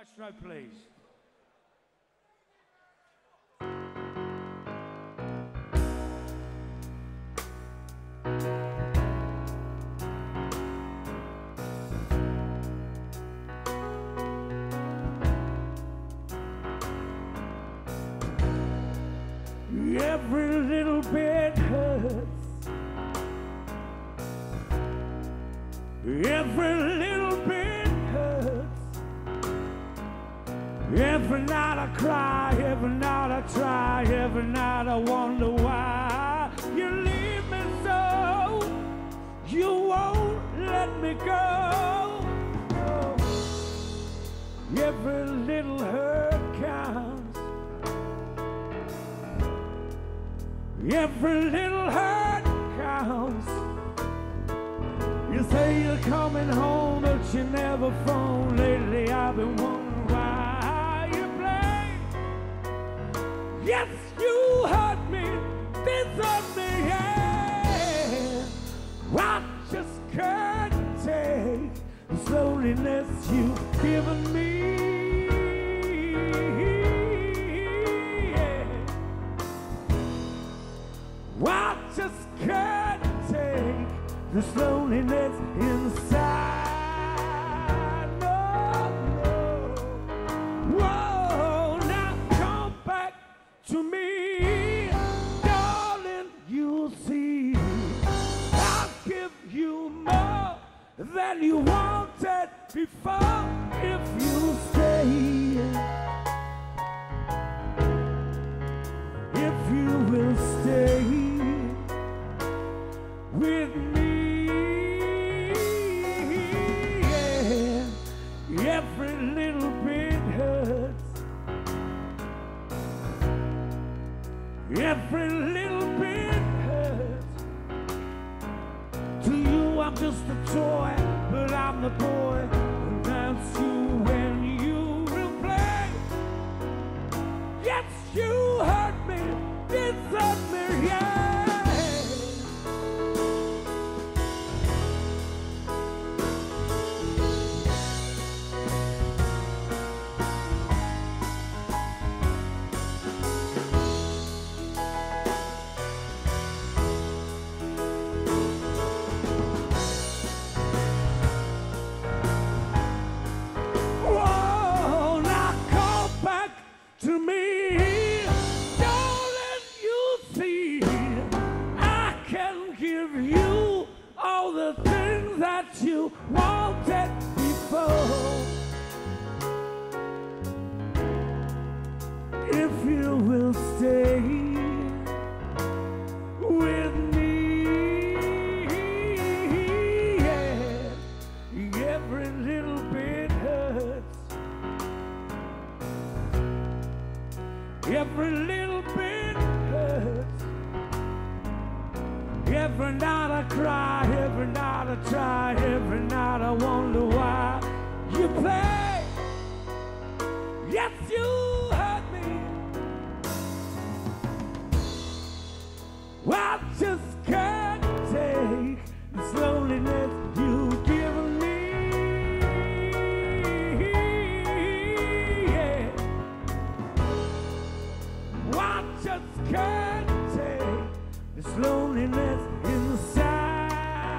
Maestro, please. Every little bit hurts. Every little bit hurts. Every night I cry, every night I try, every night I wonder why you leave me so. You won't let me go. No. Every little hurt counts. Every little hurt counts. You say you're coming home, but you never phone. Lately I've been wondering why you play. Yes, you hurt me, desert me, yeah. I just can't take the loneliness you've given me. I just can't take this loneliness inside. No, no. Whoa, now come back to me, darling. You'll see I'll give you more than you wanted before if you stay. If you will stay with me, yeah. Every little bit hurts. Every little bit hurts. To you I'm just a toy, but I'm the boy who loves you when you will play. Yes, you hurt me, desert me, yeah. You wanted before. If you will stay with me, yeah. Every little bit hurts. Every little bit hurts. Every night I cry, every night I try, every night I wonder why you play. Yes, you hurt me. I just can't take this loneliness you've given me. Yeah. I just can't take this loneliness inside.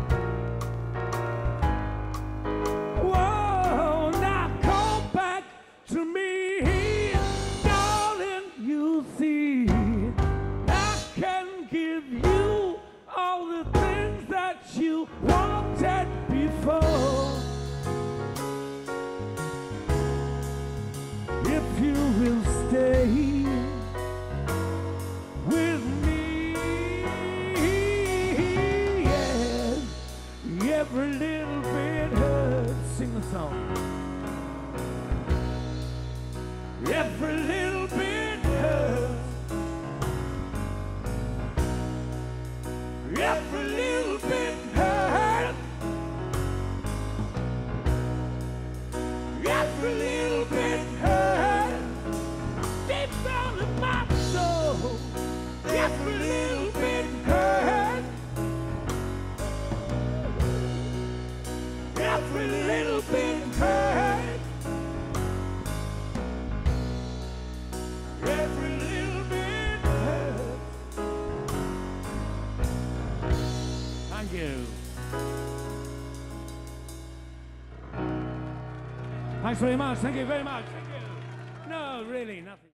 Whoa, now come back to me, darling. You see, I can give you all the things that you wanted before. If you will stay with me, yeah. Every little bit hurts. Sing the song. Every little bit hurts. Every little bit hurts. Every little bit hurts. Deep down. Thank you. Thanks very much. Thank you very much. Thank you. No, really, nothing.